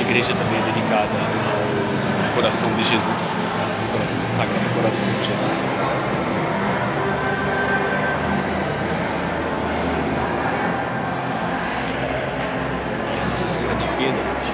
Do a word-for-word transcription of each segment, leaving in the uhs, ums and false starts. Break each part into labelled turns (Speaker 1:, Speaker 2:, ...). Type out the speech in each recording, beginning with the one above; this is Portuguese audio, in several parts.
Speaker 1: igreja também é dedicada ao coração de Jesus, ao Sagrado Coração de Jesus. Nossa Senhora de Piedade.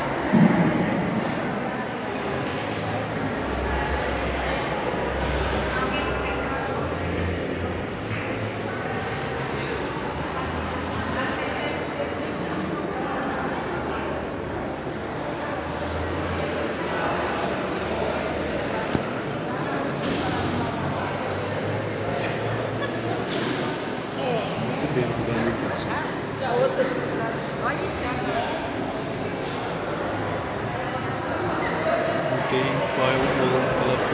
Speaker 1: Bem organizado.
Speaker 2: Já outra cidade. Olha
Speaker 1: Não tem qual é o plano que ela